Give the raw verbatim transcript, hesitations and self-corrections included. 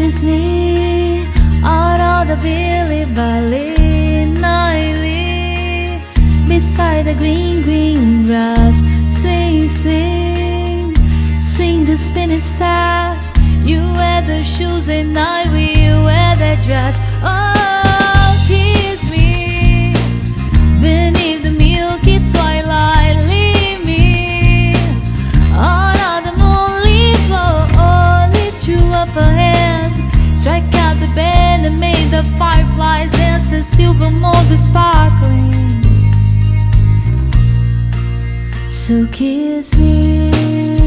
kiss me out of the Billy Valley nightly, beside the green, green grass. Swing, swing, swing the spinning star. You wear the shoes and I will wear the dress. Oh, kiss me beneath the milky twilight. Leave me on the moonlit floor. Oh, lift you up a hand, strike out the band and make the fireflies dance. The silver moons are sparkling. So kiss me.